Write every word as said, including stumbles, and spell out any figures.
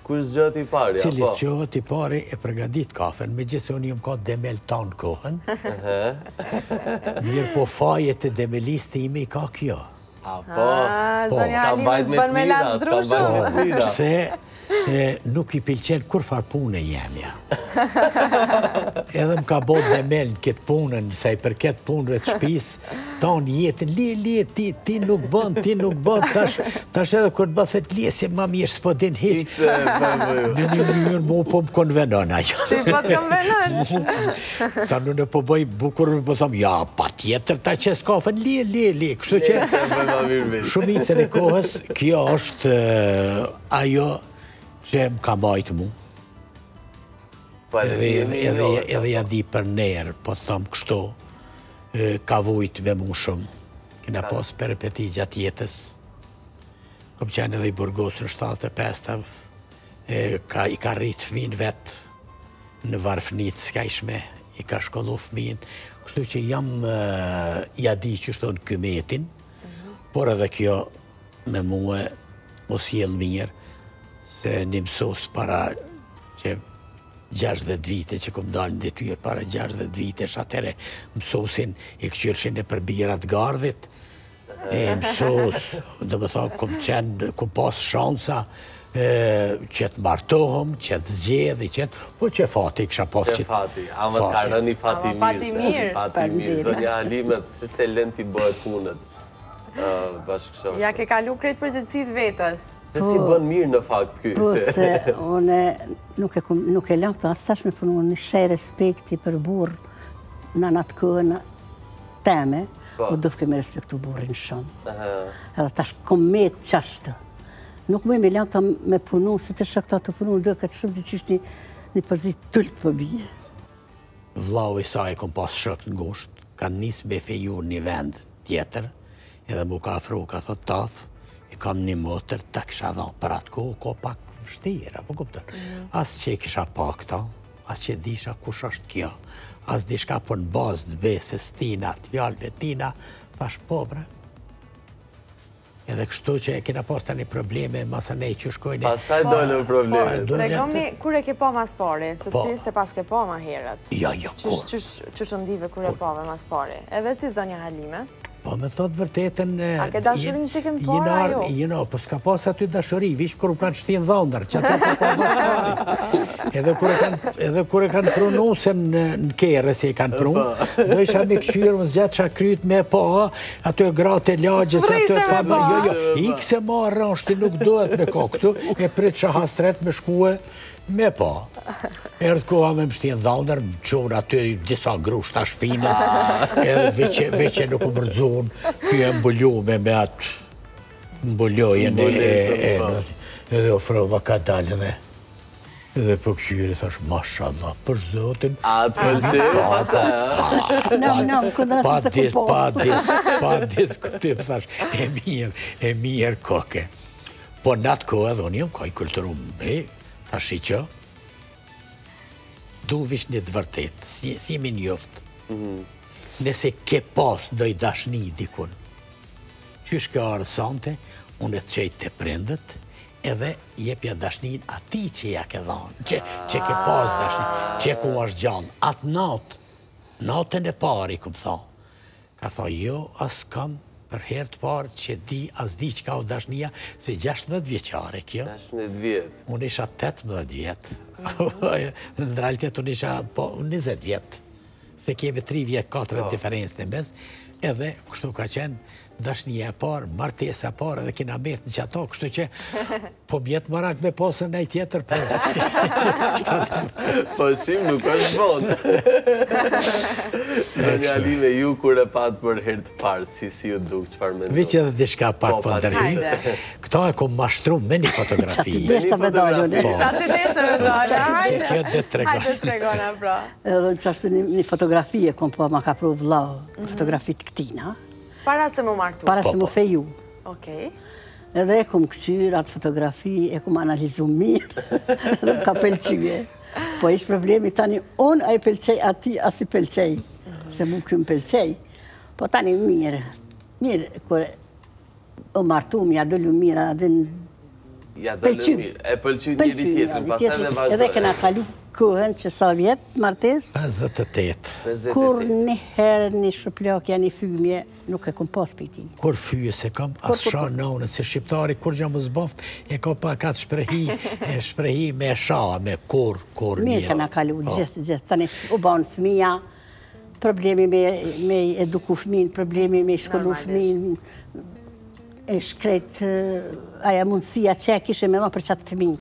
Kur zgjohet i pari, apo? Cili zgjohet i pari e përgadit kafen, me gjithë se unë jëmë ka demel tanë kohën. Mirë po fajet e demelis të ime i ka kjo. Apo? Zonja Halimës bën me lasdru shumë. Pse nuk i pilqen kur far punë e jemja. Edhe më ka bo demel në këtë punën, se i për këtë punëve të shpis, tanë jetën, li, li, ti, ti nuk bën, ti nuk bën, tash, tash edhe kur të bëthet li, se ma mirë s'po din hiq. Në një mënyrë mu po më konvenon ajo. Ti po të konvenon? Ta në në po bëj bukur, po thëmë, ja, pa tjetër, ta që s'kafen, li, li, li, kështu që shumicën e kohës, kjo është ajo që më ka bajtë mu. Edhe ja di për nerë, po të thëmë kështu, ka vujtë me mu shumë. Kina pas peripeti gjatë jetës. Kom qenë edhe i burgosën shtatë e pestav, i ka rritë fëmin vetë në varfënit s'ka ishme, i ka shkollu fëmin. Kështu që jam, ja di që shto në kymetin, por edhe kjo me muë mos jelë mirë, se një mësos para që gjashtëdhjetë vite që kom dalë në detyrë, para gjashtëdhjetë vite, atere mësosin e këqyrshin e për birat gardhit, e mësos, dhe më thonë, kom qenë, kom pas shansa që të martohëm, që të zgjedhi, që të... Po që fati kësha pas që... Që fati, ama të ka rëni fati mirë, fati mirë, zonja Halime, pëse se lënë t'i bëhet punët. Ja ke kalu krejt përgjithësit vetës. Se si bën mirë në fakt këj? Po, se une nuk e lëmë të astash me punu një shej respekti për burë në natë kënë teme, o dufke me respektu burin shumë. Edhe tash kom metë qashtë. Nuk më e me lëmë të me punu, se të shakta të punu, dhe këtë shumë të qysh një përzit tullë për bje. Vlau i saj kom pas shëk në ngusht, kanë nisë me feju një vend tjetër, edhe mu ka afru, ka thot taf, i kam një motër, ta kisha dha për atë kohë, ko pak vështirë, apo kuptër. As që i kisha pak ta, as që disha kush është kjo, as dishka për në bazë të besës tina, të fjallëve tina, thash po bre. Edhe kështu që e kina pas të një probleme, masa ne që shkojnë... Pasaj dojnë probleme. Regomni, kur e ke po mas pari, se ti se pas ke po ma herët? Ja, ja, kur. Që shëndive kur e pove mas pari? Edhe ti zonja Halime? Po me thotë vërtetën... A ke dashurin që kem para, jo? Jino, po s'ka pas aty dashuri, vish kur më kanë shtinë dhondër, që ato ka pa më shpari. Edhe kur e kanë prunu se në kere se i kanë prunu, do isha me këqyrë, më zgjatë qa kryt me pa, ato e gratë e lagjës, ato e të famë, jo, jo, i këse ma rrashti nuk dohet me ka këtu, e prit që hastret me shkue, me pa. Erdhë koha me më shtinë dhaunder, më qonë aty disa grushta shpinës, edhe veqe nuk më rëdzun, kjo e mbullume me atë mbullojën e edhe ofrova ka dalë dhe edhe për këqyri thash, mashallah, për zotin... A të pëlqe, pasa, ja? Nam, nam, këndratë se ku po. Pa diskutim, thash, e mirë, e mirë koke. Po në atë kohë edhe unë jam ka i kulturu me, thash i që, du vish një të vërtet, si mi njoftë. Nëse ke pas doj dashni dikun, qysh ke arë sante, unë e të qejtë të prindët, edhe jepja dashnin ati që ja ke dhanë, që ke pas dashni, që ku është gjallë. Atë natë, natën e pari, këmë tha, ka tha, jo, asë kam për herë të parë që di, as di që ka o dashnia, se gjashtëmbëdhjetë vjeqare kjo. gjashtëmbëdhjetë vjetë. Unë isha tetëmbëdhjetë vjetë. Në realitet unë isha njëzet vjetë. Se kemi tri vjetë, katër diferencë në mes, edhe kështu ka qenë dashnia e parë, martesa e parë, edhe kina metë në që ato, kështu që po mjetë marak me posën e tjetër, po... Po shim, nuk është bonë. Zonja Halime, ju kur e patë për herë të parë, si si ju duk, qëfar me ndohë? Vëqë edhe dishka pak për ndërhim. Këto e kom mashtru me një fotografi. Qatë i deshtë me dalën. Qatë i deshtë me dalën, hajde. Kjo dhe tregona. Hajde tregona, pra. Edhe qashtë një fotografi e kom po ma ka pru vlau, fotografit këtina. Para se mu martu? Para se mu feju. Okej. Edhe e kom këqyr atë fotografi, e kom analizu mirë, edhe më ka pëlqyje. Po ishë problemi tani, unë a i pëlqej ati, as i pëlqej, se mu këmë pëlqej. Po tani mirë, mirë, kër o martu, mi adullu mirë, adhe Ja dalë mirë. E pëlqy njëri tjetrin, pastaj dhe vazhdojnë. Edhe kena kalu kohën që sa vjetë martes. pesëdhjetë e tetë. Kur një herë një shëplakja, një fymje, nuk e kom pas për ti. Kur fyje se kam, asë sha nënët, se shqiptari kur gjë më zboft, e ka pa ka të shprehi, e shprehi me sha, me kur, kur një. Mirë kena kalu, gjithë, gjithë. Tani u banë fëmija, problemi me eduku fëmin, problemi me shkollu fëmin, e shkret aja mundësia që e kishe me dhonë për qatë fëmin.